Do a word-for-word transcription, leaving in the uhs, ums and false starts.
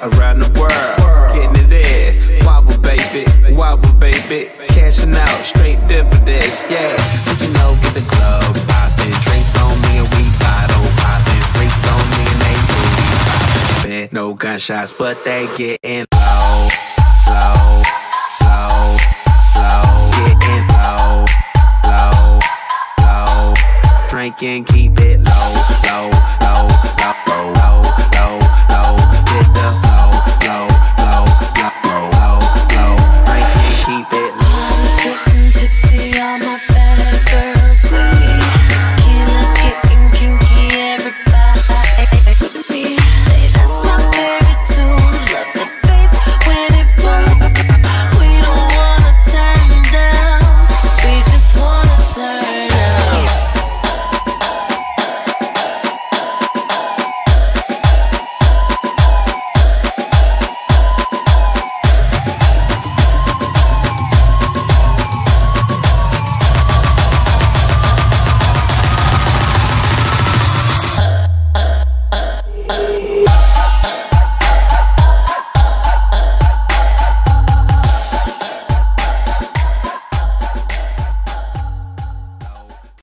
around the world, getting it in. Wobble baby, wobble baby, cashing out, straight dividends, yeah. You know, get the club poppin', drinks on me and we bottle poppin', freaks on me and they booty poppin'. No gunshots, but they getting low, low, low, low, getting low, low, low. Drinking, keep it low.